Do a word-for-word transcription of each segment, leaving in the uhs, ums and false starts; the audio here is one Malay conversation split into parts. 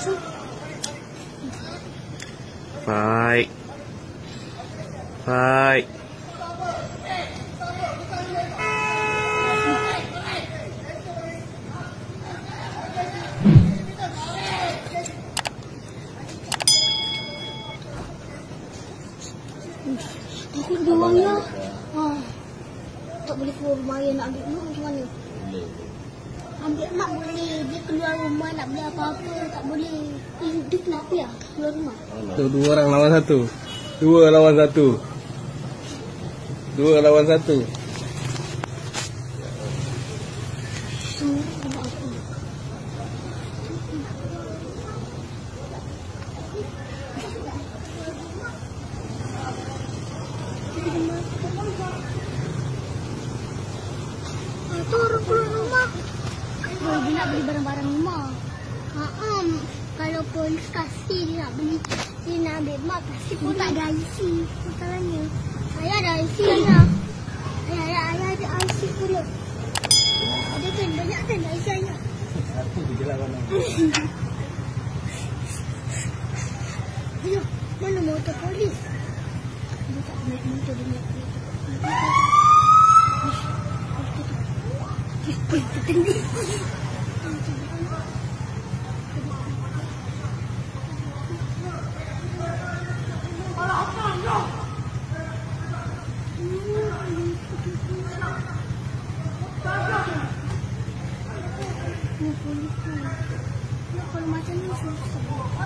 Fight. Fight. Takut dia orangnya. Ha. Tak boleh keluar rumah raya nak ambil mak macam mana? Boleh. Ambil mak boleh. Dia keluar rumah nak beli apa-apa tak boleh. Eh, dia kenapa ya keluar rumah? Tu dua orang lawan satu. Dua lawan satu. Dua lawan satu. Hmm, rumah aku. Ah, tu orang keluar rumah. Oh, dia nak beli barang-barang rumah. Ha, um, kalau polis kasih dia nak beli, dia nak ambil mak kasih pun tak ada I C. Masalahnya, ayah ada I C ayah. Ayah, ayah, ayah ada I C pun. Ada kan banyak kan I C ayah. Satu je lah mana. Ayah, mana motor polis? Dia tak naik motor, dia naik motor. Tertengah. Kalau macam ni susah.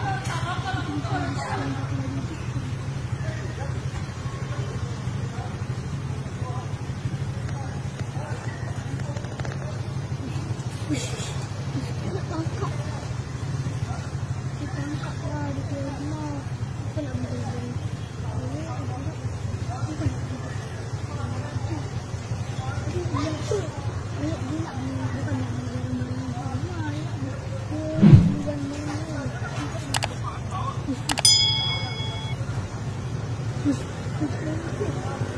Nak tangkap. Dia tangkap lah di keluar rumah. Apa nak beli? Thank you.